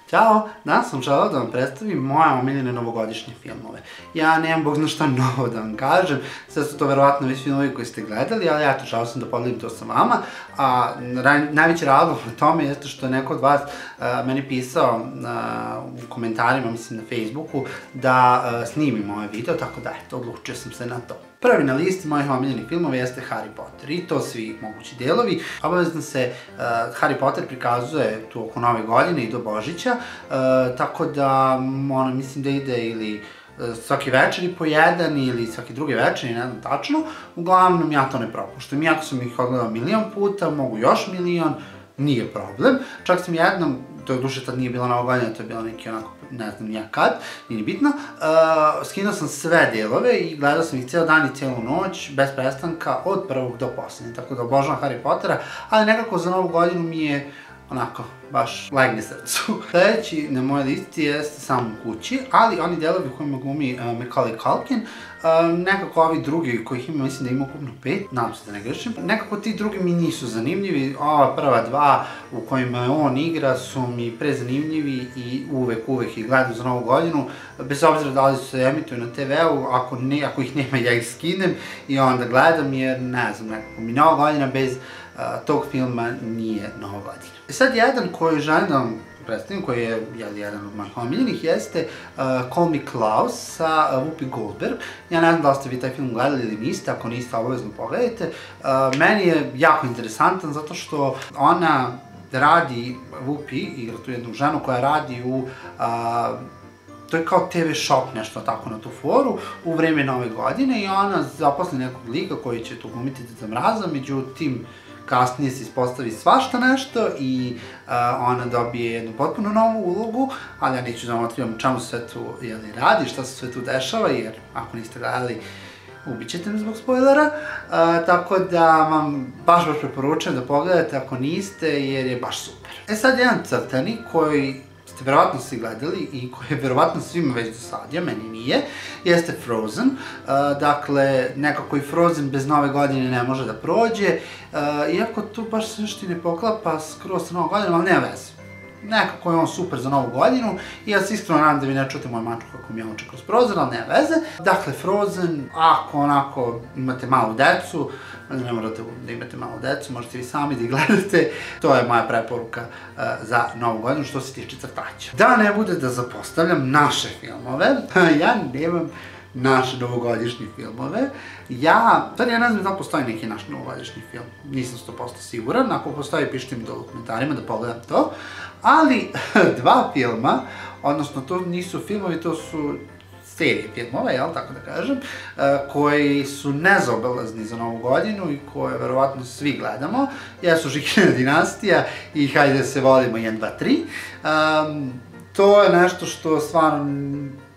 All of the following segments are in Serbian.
Ćao, danas sam želeo da vam predstavim moje omiljene novogodišnje filmove. Ja nemam bog zna šta novo da vam kažem, sve su to verovatno već filmovi koji ste gledali, ali eto, želeo sam da podelim to sa vama. A najveći razlog na tome jeste što je neko od vas meni pisao u komentarima, mislim na Facebooku, da snimim ovaj video, tako da eto, odlučio sam se na to. Prvi na listi mojih omiljenih filmova jeste Harry Potter i to svi mogući delovi. Obavezno se Harry Potter prikazuje tu oko Nove godine i do Božića, tako da mislim da ide ili svaki večer po jedan ili svaki drugi večer, ne znam tačno. Uglavnom ja to ne propuštam. Iako sam ih odgledao milion puta, mogu još milion, nije problem. Čak sam jednom, to je duše tad nije bila Nova godina, to je bila neki onako, ne znam nija kad, nije ni bitno, skinuo sam sve delove i gledao sam ih cijel dan i cijelu noć, bez prestanka, od prvog do poslednje, tako da obožavam Harry Pottera, ali nekako za Novu godinu mi je onako, baš legne srcu. Sljedeći na mojoj listi jeste Sam u kući, ali oni delovi u kojima glumi Macaulay Culkin, nekako ovi drugi kojih ima, mislim da ima ukupno 5, nadam se da ne grešim, nekako ti drugi mi nisu zanimljivi, ova prva dva u kojima on igra su mi prezanimljivi i uvek ih gledam za Novu godinu, bez obzira da li se emituju na TV-u, ako ih nema ja ih skinem i onda gledam jer ne znam, nekako mi Nova godina bez tog filma nije Nova godina. Sad jedan koji želim da vam predstavim, koji je jedan od mojih omiljenih, jeste Call Me Klaus sa Whoopi Goldberg. Ja ne znam da li ste vi taj film gledali ili niste, ako niste obavezno pogledajte. Meni je jako interesantan zato što ona radi, Whoopi igra tu jednu ženu koja radi u to je kao TV shop, nešto tako na tu foru, u vreme Nove godine i ona zaposli nekog lika koji će tu glumiti Deda Mraza, međutim, kasnije se ispostavi svašta nešto i ona dobije jednu potpuno novu ulogu, ali ja neću da vam otkrivam čemu sve tu radi, šta se sve tu dešava, jer ako niste gledali, ubit ćete me zbog spoilera, tako da vam baš preporučujem da pogledate ako niste, jer je baš super. E sad jedan crtani koji ste verovatno svi gledali i koji je verovatno svima već dosadio, meni nije, jeste Frozen. Dakle, nekako i Frozen bez Nove godine ne može da prođe, iako tu baš se nešto i ne poklapa skroz sa Novom godinom, ali nema veze. Nekako je on super za Novu godinu i ja se iskreno nadam da vi ne čujete moju mačku kako mi je oče kroz prozor, ali nema veze. Dakle, Frozen, ako onako imate malu decu, ne morate da imate malu decu, možete vi sami da ih gledate, to je moja preporuka za Novu godinu što se tiče crtaća. Da ne bude da zapostavljam naše filmove, ja nemam naše novogodišnje filmove. Ja ne znam da li postoji neki naš novogodišnji film, nisam 100% siguran, ako postoji pišite mi dole u komentarima da pogledam to, ali dva filma, odnosno to nisu filmovi, to su serije filmova, jel, tako da kažem, koji su nezaobilazni za Novu godinu i koje verovatno svi gledamo, jesu Žikina dinastija i Hajde da se volimo 1, 2, 3. To je nešto što stvarno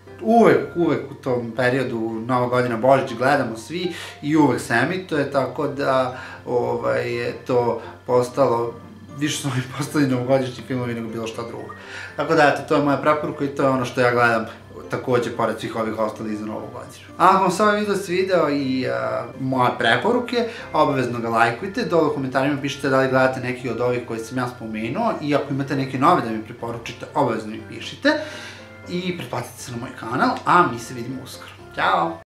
uvek u tom periodu Nova godina, Božić gledamo svi i uvek se emituje, tako da je to postalo, više su mi postali novogodišnji filmovi nego bilo šta drugo. Tako da, eto, to je moja preporuka i to je ono što ja gledam takođe pored svih ovih ostalih za Novu godinu. Ako vam se ovaj video svideo i moje preporuke, obavezno ga lajkujte, dole u komentarima pišite da li gledate neki od ovih koji sam ja spomenuo i ako imate neke nove da mi preporučite, obavezno mi pišite i pretplatite se na moj kanal, a mi se vidimo uskoro. Ćao!